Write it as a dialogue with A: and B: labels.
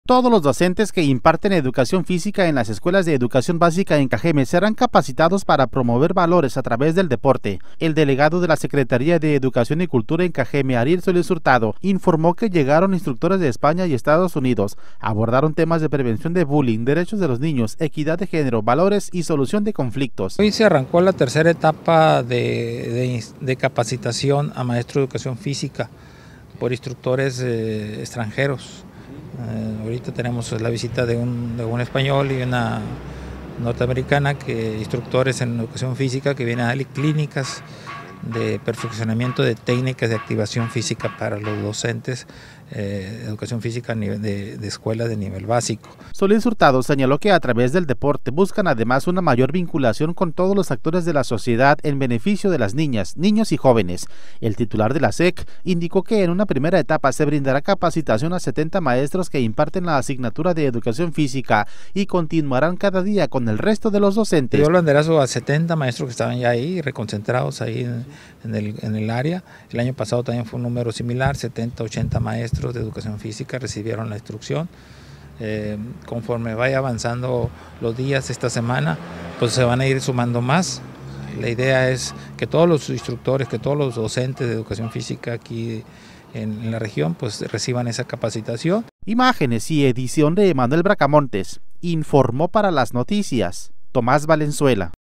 A: Todos los docentes que imparten educación física en las escuelas de educación básica en Cajeme serán capacitados para promover valores a través del deporte. El delegado de la Secretaría de Educación y Cultura en Cajeme, Ariel Solís Hurtado, informó que llegaron instructores de España y Estados Unidos, abordaron temas de prevención de bullying, derechos de los niños, equidad de género, valores y solución de conflictos.
B: Hoy se arrancó la tercera etapa de capacitación a maestros de educación física por instructores extranjeros. Ahorita tenemos la visita de un español y una norteamericana, instructores en educación física que vienen a dar clínicas de perfeccionamiento de técnicas de activación física para los docentes de educación física de escuelas de nivel básico.
A: Solís Hurtado señaló que a través del deporte buscan además una mayor vinculación con todos los actores de la sociedad en beneficio de las niñas, niños y jóvenes. El titular de la SEC indicó que en una primera etapa se brindará capacitación a 70 maestros que imparten la asignatura de educación física y continuarán cada día con el resto de los docentes.
B: Dio el banderazo a 70 maestros que estaban ya ahí, reconcentrados ahí en el área. El año pasado también fue un número similar, 70, 80 maestros de educación física recibieron la instrucción. Conforme vaya avanzando los días esta semana, pues se van a ir sumando más. La idea es que todos los instructores, que todos los docentes de educación física aquí en la región, pues reciban esa capacitación.
A: Imágenes y edición de Emanuel Bracamontes. Informó para las noticias Tomás Valenzuela.